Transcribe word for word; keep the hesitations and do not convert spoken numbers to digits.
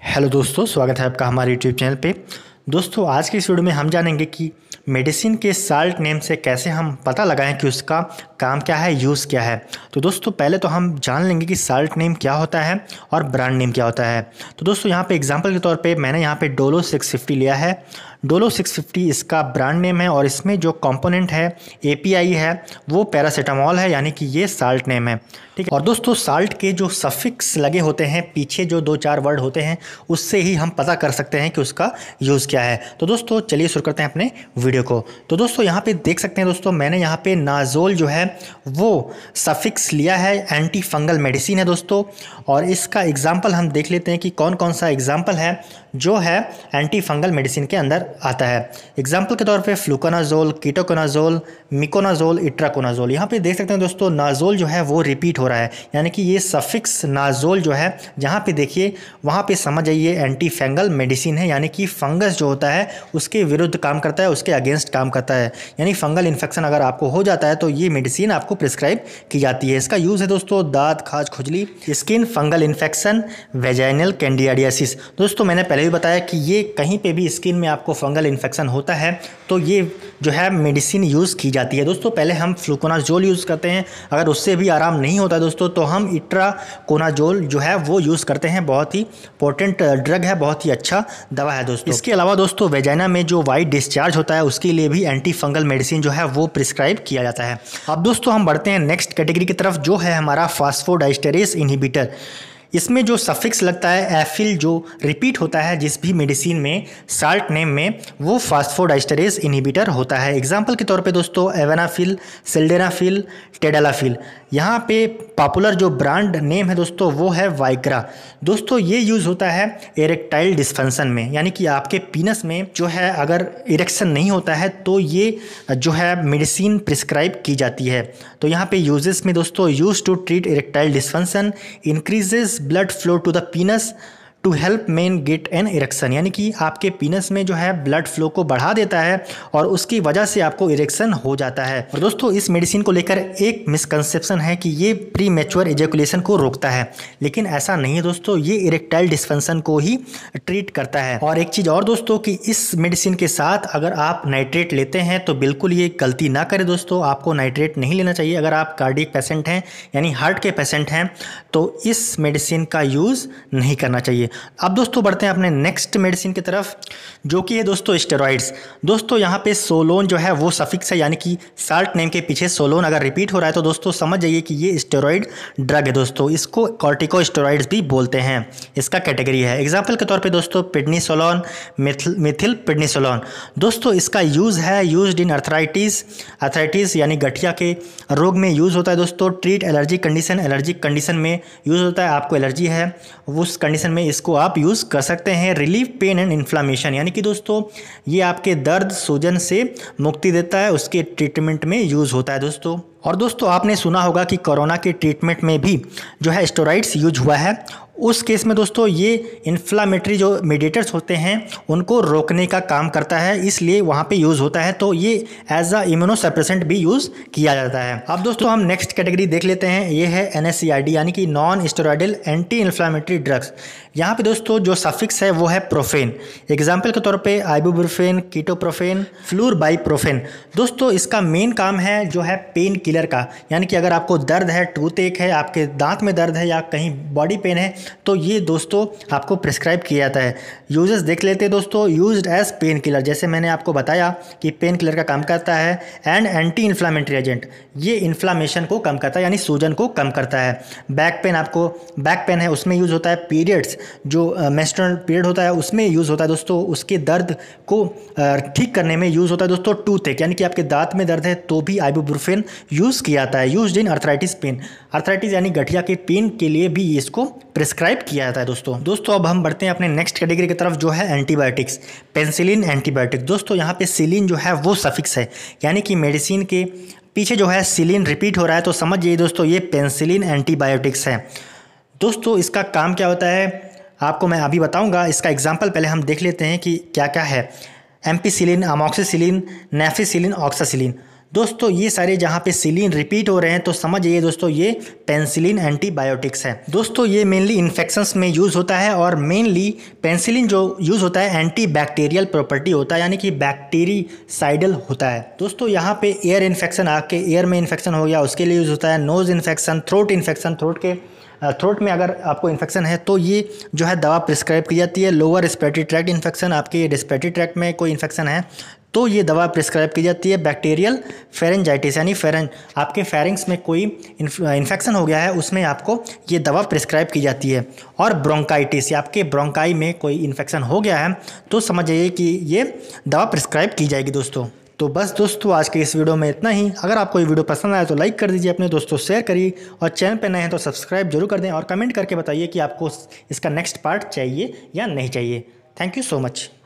Hello दोस्तों, स्वागत है आपका हमारे यूट्यूब चैनल पे। दोस्तों, आज की इस वीडियो में हम जानेंगे कि मेडिसिन के साल्ट नेम से कैसे हम पता लगाएं कि उसका काम क्या है, यूज़ क्या है। तो दोस्तों, पहले तो हम जान लेंगे कि साल्ट नेम क्या होता है और ब्रांड नेम क्या होता है। तो दोस्तों, यहाँ पे एग्जांपल के तौर पे मैंने यहाँ पे डोलो सिक्स फिफ्टी लिया है। डोलो सिक्स फिफ्टी इसका ब्रांड नेम है और इसमें जो कंपोनेंट है, एपीआई है, वो पैरासीटामोल है, यानी कि ये साल्ट नेम है। ठीक है। और दोस्तों, साल्ट के जो सफिक्स लगे होते हैं पीछे, जो दो चार वर्ड होते हैं, उससे ही हम पता कर सकते हैं कि उसका यूज़ क्या है। तो दोस्तों, चलिए शुरू करते हैं अपने वीडियो को। तो दोस्तों, यहाँ पे देख सकते हैं दोस्तों, मैंने यहाँ पे नाजोल जो है वो सफिक्स लिया है, एंटी फंगल मेडिसिन है दोस्तों। और इसका एग्जाम्पल हम देख लेते हैं कि कौन कौन सा एग्जाम्पल है जो है एंटी फंगल मेडिसिन के अंदर आता है। एग्जाम्पल के तौर पे फ्लूकोनाजोल, कीटोकोनाजोल, मिकोनाजोल, इट्राकोनाजोल। यहाँ पे देख सकते हैं दोस्तों, नाजोल जो है वो रिपीट हो रहा है, यानी कि ये सफिक्स नाजोल जो है, जहाँ पे देखिए वहाँ पे समझ जाइए एंटी फंगल मेडिसिन है, यानी कि फंगस जो होता है उसके विरुद्ध काम करता है, उसके अगेंस्ट काम करता है। यानी फंगल इन्फेक्शन अगर आपको हो जाता है तो ये मेडिसिन आपको प्रिस्क्राइब की जाती है। इसका यूज़ है दोस्तों दांत, खाज, खुजली, skin fungal infection, vaginal candidiasis. दोस्तों, मैंने पहले भी बताया कि ये कहीं पे भी स्किन में आपको फंगल इन्फेक्शन होता है तो ये जो है मेडिसिन यूज़ की जाती है। दोस्तों, पहले हम फ्लूकोनाजोल यूज़ करते हैं, अगर उससे भी आराम नहीं होता दोस्तों तो हम इट्राकोनाजोल जो है वो यूज़ करते हैं। बहुत ही पोटेंट ड्रग है, बहुत ही अच्छा दवा है दोस्तों। इसके अलावा दोस्तों, वेजाइना में जो वाइट डिस्चार्ज होता है उसके लिए भी एंटी फंगल मेडिसिन जो है वो प्रिस्क्राइब किया जाता है। अब दोस्तों, हम बढ़ते हैं नेक्स्ट कैटेगरी की तरफ, जो है हमारा फास्फोडाइस्टेरेस इनहिबिटर। इसमें जो सफिक्स लगता है एफिल, जो रिपीट होता है जिस भी मेडिसिन में साल्ट नेम में, वो फास्फोडाइस्टेरेस इनहिबिटर होता है। एग्जाम्पल के तौर पे दोस्तों, एवेनाफिल, सिल्डेनाफिल, टेडालाफिल। यहाँ पे पॉपुलर जो ब्रांड नेम है दोस्तों वो है वाइग्रा। दोस्तों, ये यूज़ होता है इरेक्टाइल डिस्फंक्शन में, यानी कि आपके पीनस में जो है अगर इरेक्शन नहीं होता है तो ये जो है मेडिसिन प्रिस्क्राइब की जाती है। तो यहाँ पे यूजेस में दोस्तों, use to treat erectile dysfunction, increases blood flow to the penis to help men get an erection, यानी कि आपके पीनस में जो है ब्लड फ्लो को बढ़ा देता है और उसकी वजह से आपको इरेक्शन हो जाता है। और दोस्तों, इस मेडिसिन को लेकर एक मिसकंसेप्शन है कि ये प्री मैच्योर एजेकुलेशन को रोकता है, लेकिन ऐसा नहीं है दोस्तों, ये इरेक्टाइल डिस्फंक्शन को ही ट्रीट करता है। और एक चीज़ और दोस्तों, कि इस मेडिसिन के साथ अगर आप नाइट्रेट लेते हैं तो बिल्कुल ये गलती ना करें दोस्तों, आपको नाइट्रेट नहीं लेना चाहिए। अगर आप कार्डियक पेशेंट हैं, यानी हार्ट के पेशेंट हैं, तो इस मेडिसिन का यूज़ नहीं करना चाहिए। अब दोस्तों, बढ़ते हैं अपने नेक्स्ट मेडिसिन की तरफ, जो कि है दोस्तों स्टेरॉइड्स। दोस्तों, यहाँ पे सोलोन जो है वो सफिक्स है, यानी कि साल्ट नेम के पीछे सोलोन अगर रिपीट हो रहा है तो दोस्तों समझ जाइए कि ये स्टेरॉइड ड्रग है दोस्तों। इसको कॉर्टिकोस्टेरॉइड्स भी बोलते हैं, इसका कैटेगरी है। एग्जाम्पल के तौर पे दोस्तों, पिडनीसोलोन, मिथिल मिथिल पिडनीसोलोन। दोस्तों, इसका यूज़ है यूज्ड इन अर्थराइटिस अर्थराइटिस यानी गठिया के रोग में यूज़ होता है दोस्तों। Treat allergy condition, allergic condition में यूज़ होता है। आपको एलर्जी है उस कंडीशन में इसको आप यूज़ कर सकते हैं। रिलीफ पेन एंड इन्फ्लामेशन, यानी कि दोस्तों ये आपके दर्द, सूजन से मुक्ति देता है, उसके ट्रीटमेंट में यूज़ होता है दोस्तों। और दोस्तों, आपने सुना होगा कि कोरोना के ट्रीटमेंट में भी जो है स्टेरॉइड्स यूज हुआ है। उस केस में दोस्तों ये इन्फ्लामेटरी जो मेडिएटर्स होते हैं उनको रोकने का काम करता है, इसलिए वहाँ पे यूज़ होता है। तो ये एज अ इम्यूनोसप्रेसेंट भी यूज़ किया जाता है। अब दोस्तों, हम नेक्स्ट कैटेगरी देख लेते हैं, ये है N S C I D, यानी कि non steroidal anti inflammatory drugs. यहाँ पे दोस्तों जो सफिक्स है वो है प्रोफेन। एग्जाम्पल के तौर पे आइबुप्रोफेन, कीटोप्रोफेन, फ्लूरबाइप्रोफेन। दोस्तों, इसका मेन काम है जो है पेन किलर का, यानी कि अगर आपको दर्द है, टूथ एक है, आपके दांत में दर्द है या कहीं बॉडी पेन है, तो ये दोस्तों आपको प्रिस्क्राइब किया जाता है। यूजेस देख लेते हैं दोस्तों, यूज्ड एज पेन किलर, जैसे मैंने आपको बताया कि पेन किलर का काम करता है। एंड एंटी इन्फ्लामेटरी एजेंट, ये इन्फ्लामेशन को कम करता है, यानी सूजन को कम करता है। बैक पेन, आपको बैक पेन है उसमें यूज़ होता है। पीरियड्स, जो मेंस्ट्रुअल पीरियड होता है उसमें यूज़ होता है दोस्तों, उसके दर्द को ठीक करने में यूज़ होता है दोस्तों। टूथ एक, यानी कि आपके दांत में दर्द है तो भी आइबुप्रोफेन यूज़ किया जाता है। Used in arthritis pain, arthritis यानी गठिया के पेन के लिए भी इसको प्रिस्क्राइब किया जाता है दोस्तों। दोस्तों, अब हम बढ़ते हैं अपने नेक्स्ट कैटेगरी की तरफ, जो है एंटीबायोटिक्स। Penicillin antibiotic. दोस्तों, यहाँ पे सिलिन जो है वो सफिक्स है, यानी कि मेडिसिन के पीछे जो है सिलिन रिपीट हो रहा है तो समझ जाइए दोस्तों ये पेंसिलिन एंटीबायोटिक्स है। दोस्तों, इसका काम क्या होता है आपको मैं अभी बताऊंगा। इसका एग्जांपल पहले हम देख लेते हैं कि क्या क्या है। Ampicillin, amoxicillin, nafcillin, oxacillin. दोस्तों ये सारे जहाँ पे सिलिन रिपीट हो रहे हैं तो समझ जाइए दोस्तों ये पेनिसिलिन एंटीबायोटिक्स है। दोस्तों ये मेनली इन्फेक्शंस में यूज़ होता है और मेनली पेनिसिलिन जो यूज़ होता है एंटी बैक्टीरियल प्रॉपर्टी होता है, यानी कि बैक्टीरिसाइडल होता है। दोस्तों यहाँ पे एयर इन्फेक्शन, आपके एयर में इन्फेक्शन हो गया उसके लिए यूज़ होता है। Nose infection, throat infection, throat के थ्रोट में अगर आपको इन्फेक्शन है तो ये जो है दवा प्रिस्क्राइब की जाती है। लोअर रिस्पिरेटरी ट्रैक्ट इन्फेक्शन, आपके रिस्पिरेटरी ट्रैक्ट में कोई इन्फेक्शन है तो ये दवा प्रिस्क्राइब की जाती है। बैक्टीरियल फेरेंजाइटिस यानी फेरें आपके फेरिंग्स में कोई इन्फेक्शन हो गया है उसमें आपको ये दवा प्रिस्क्राइब की जाती है। और ब्रोंकाइटिस, आपके ब्रोंकाई में कोई इन्फेक्शन हो गया है तो समझ जाइए कि ये दवा प्रिस्क्राइब की जाएगी दोस्तों। तो बस दोस्तों आज के इस वीडियो में इतना ही। अगर आपको ये वीडियो पसंद आया तो लाइक कर दीजिए, अपने दोस्तों शेयर करिए और चैनल पे नए हैं तो सब्सक्राइब जरूर कर दें और कमेंट करके बताइए कि आपको इसका नेक्स्ट पार्ट चाहिए या नहीं चाहिए। Thank you so much.